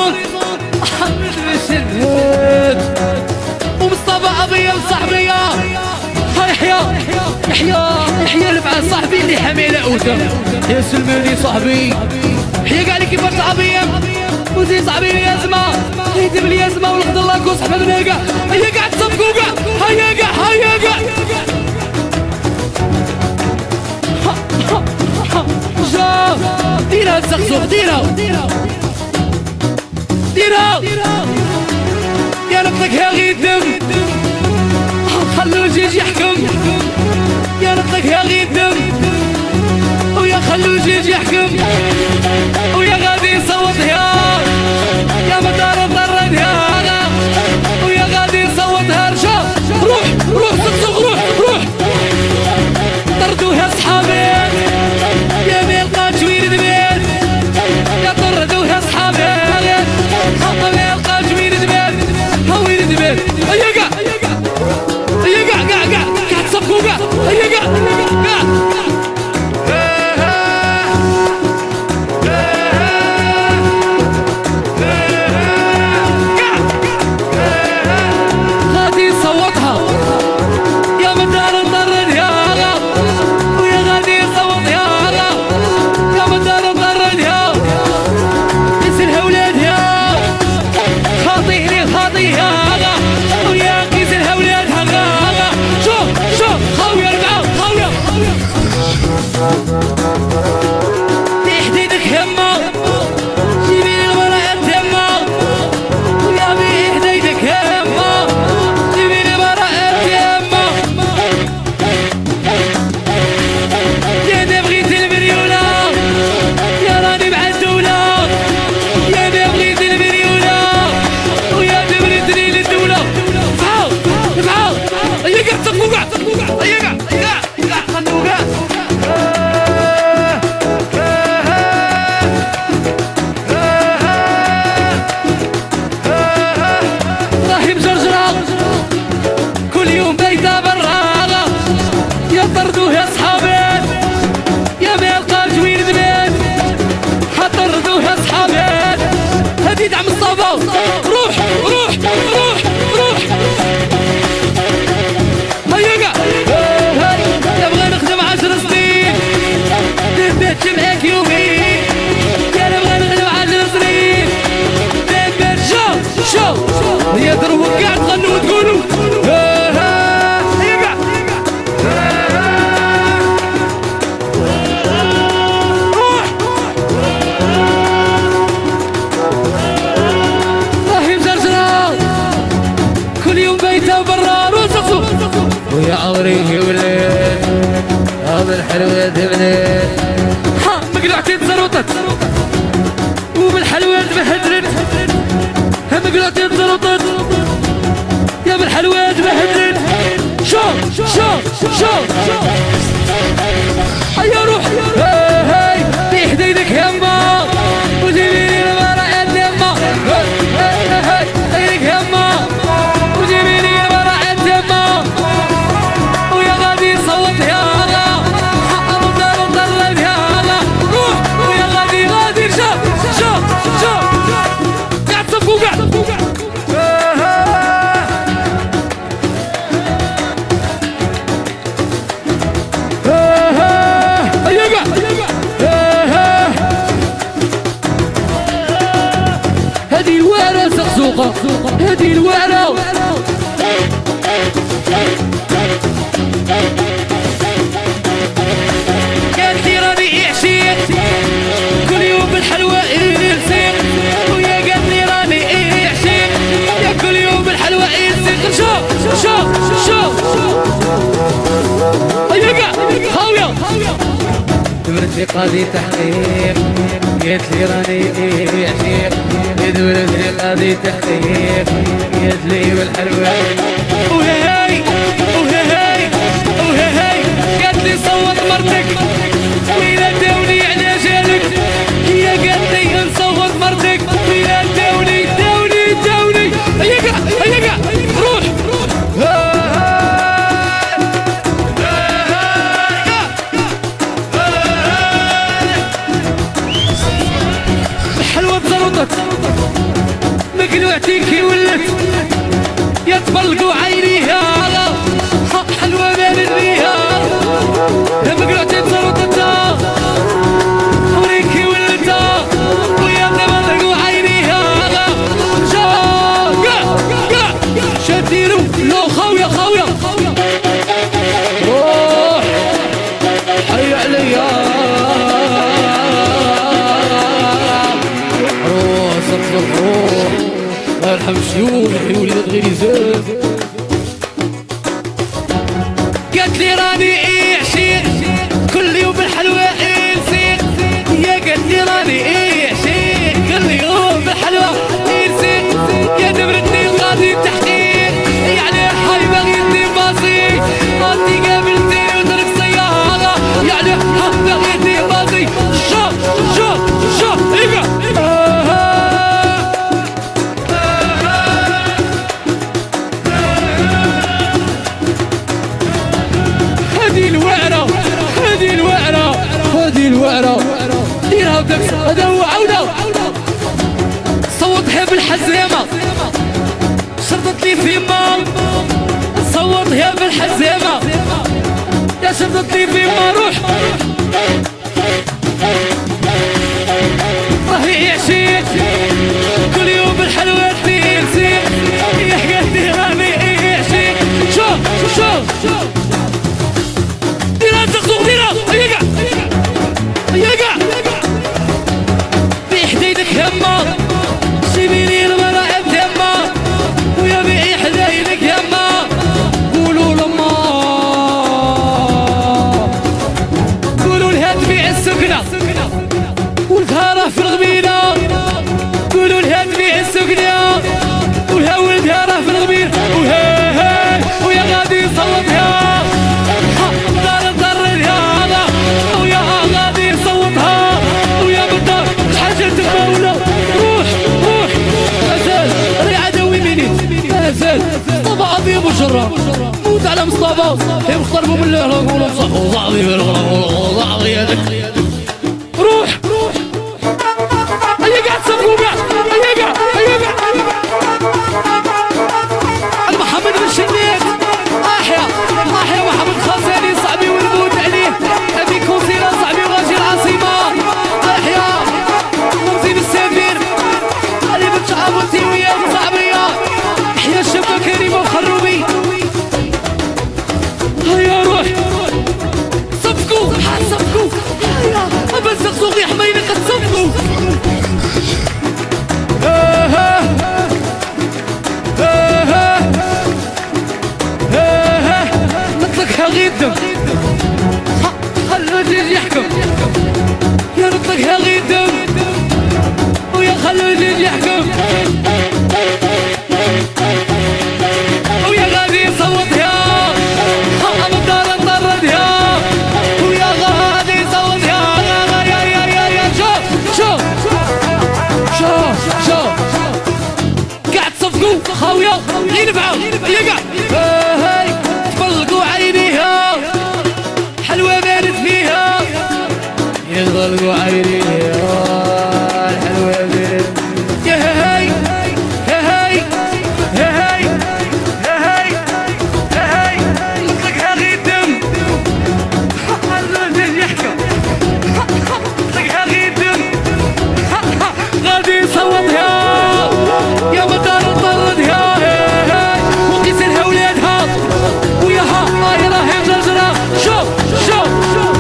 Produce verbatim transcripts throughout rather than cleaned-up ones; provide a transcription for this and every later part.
هوريزون محمد المشهد ومصطفى أبيا وصاحبيا يحيى يحيى يحيى اللي مع صاحبي اللي حميلة أوتا يا سلماني صاحبي يحيى كاع اللي كيفاش صاحبيا وزي صاحبي اليازمة يدير اليازمة والغد الله كوس حبابنا كاع هيا كاع تصفقوا كاع هيا كاع هيا كاع جا ديرها الزقزوق ديرها ديرها يا نقطك يا غيدم خلو الجيج يحكم يا نقطك يا غيدم ويا خلو الجيج يحكم ويا غادي يصوت يا يا مدار الضرد يا ويا غادي يصوت هرشا روح روح زقزوق روح روح طردوها صحابي يا ميلقى جوير دبيل يا طردوها صحابي حطوا ميلقى جوير دبيل هوير دبيل هيا كاع هيا كاع كاع كاع كاع تصفقوا كاع هيا كاع كاع غادي يصوتها يا مدار الضرد يا ويا غادي يصوت يا يا مدار الضرد يا يسلها ولاد يا خاطيه لي خاطيه يا ويا كيسلها ولادها شوف شوف خاويه ربعه خاويه في حديدك يما جيبي لي المرأة يما ويا بي حديدك يما جيبي لي المرأة يما يا دا بغيتي المريولة يا راني مع الدولة يا دا بغيتي المريولة ويا دا بغيتني للدولة فعاو فعاو هيا كاع تصفقوا كاع هيا كاع كاع كاع خلوا كاع راهي مجرجرة كل يوم بايتة برا يا طردوه يا صحابي يا ميلقى جوير دبيل حطردوه يا صحابي هادي دعم الصبا روح روح روح روح هيا كاع نبغى نخدم عشر سنين نبات معاك يومي يا نبغى نخدم عشر سنين نبات شوف شوف هيا دروك كاع تغنوا وتقولوا هيا كاع روح راهي مجرجرة كل يوم بايتة برا روسقسو ويا عمري ولاد هذا الحلوات بنات ها مقلعتي تزروطت وبالحلوات بهدرت ها مقلعتي تزروطت يا بالحلوات بهدرت شوف شوف شوف هيا روح هاي في حديدك يما وجيبي لي المرأة يما هاي حديدك يما وجيبي لي المرأة يما ويا غادي يصوت يا حق مدار الضرب يا روح ويا غادي غادي شوف شوف شوف قاعد تصفقوا قاعد هذه الوعرة زقزوقة هذه الوعرة قالت لي راني عشيت كل يوم بالحلوى يرسيق ويا قالت لي راني عشيت يا كل يوم بالحلوى يرسيق شوف شوف شوف هيا كاع خاوية دورتي قاضي تحقيق قالت لي راني عشيق دورتي قاضي تحقيق قالت لي بالحلوى وهاي وهاي وهاي قالت لي صوت مرتك ويلا داوني على جالك هي قالت لي نصوت مرتك ويلا داوني داوني داوني هيا كاع هيا كاع روح الحلوة زروطت مقلوعتي كي ولت يتبلقوا عينيها حلوة بين الريها مقلوعتي زروطت وريكي ولتا ويا تبلقوا عينيها شديرو لو خاوية خاوية روح حي عليا روح صفصف روح الله يرحم الشيوخ يحيي وليدات غير يزاد قالت لي راني ايه عشيق كل يوم الحلوة انسيق يا قالت لي راني ايه عشيق كل يوم الحلوة انسيق يا دبرتني الغادي تحقيق يعني حي بغيتني باصي انتي قابلتني ودرك سيارة يعني ها بغيتني باصي شوف شوف شوف ايقا هذه الوعرة هذه الوعرة هذه الوعرة ديرها بدك هذا هو عودة صوتها بالحزامة شرطت لي في مام صوتها بالحزامة يا شرطت لي في ما روح راهي يعشيق كل يوم بالحلوة تنسيق يا حكايتي راني يعشيق شوف شوف ديرها تخطوق ديرها يقع يقع في حديدك همة سيبيني الملاعب تمة ويا بيعي حدايدك همة قولوا لما قولوا لها تبيع السكنة ولدها راه في الغبينة قولوا لها تبيع السكنة ولها ولدها راه في الغبينة وهي هي ويا غادي يصوتها دار ضررها ويا غادي يصوتها ويا بالدار حاجة المولى روح روح أزال ري عدوي منيت أزال مصطفى عظيم وشرة موت على مصطفى يختربوا من الله يقولوا صحوا صعبي بالغرب صعبي روح روح هيا قاعد صفقوا قاعد هيا قاعد هيا قاعد محمد بن شنيك احيا احيا محمد خزاني صعبي ونموت عليه ابي كوسيرة صعبي وغاشي العاصمة احيا ورزي بالسفير علي بن شعبوتي ويا صعبية احيا الشبكة كريمة وخروبي هيا روح صفقوا صفقوا هيا ابا الزقزوق يا حميني قد صفقوا نطلقها غيدم خلو الجيل يحكم يا نطلقها غيدم ويا خلو الجيل يحكم ويا غادي يصوتها أبو الدار نطردها ويا غادي يصوتها يا يا يا يا شوف شوف شوف شوف قاعد صفقوا خاوية ينفعوا يقع هاي تبلقوا عينيها حلوة بارد فيها يطلقوا عينيها الحلوة بارد يا هاي يا هاي يا هاي يا هاي يا هاي نطلقها غيدم الرجل يحكم نطلقها غيدم غادي يصوتها يا مدار نطردها وقيس لها ولادها وياها طايرة هي جرجرة شوف شوف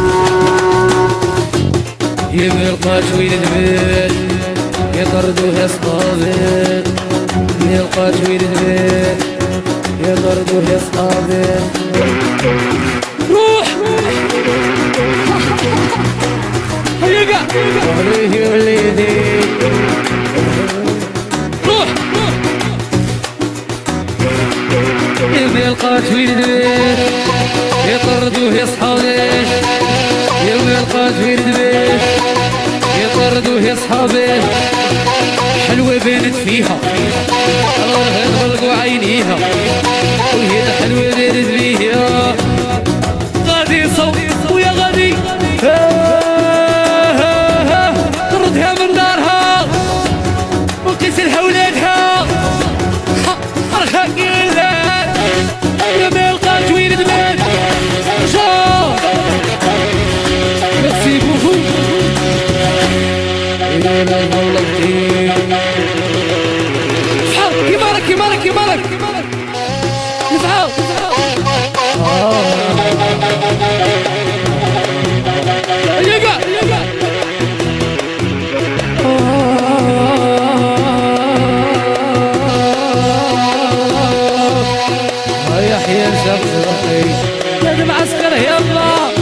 يبقى شوية البيت يطردوها صحابي يبقى شوية البيت يطردوها صحابي روح هيقع عليه وليدي روح يبقى شوية البيت يطردوه يا صحابي يبقى شوية البيت يطردوه يا صحابي حلوة بانت فيها الله يطلقوا عينيها وهي حلوة بانت فيها غادي صوت ويا غادي طردها من دارها والله كتير شحال كيما كيما كيما كيما نفعل يقع يقع يا حيان شاب صغير يا المعسكر يلا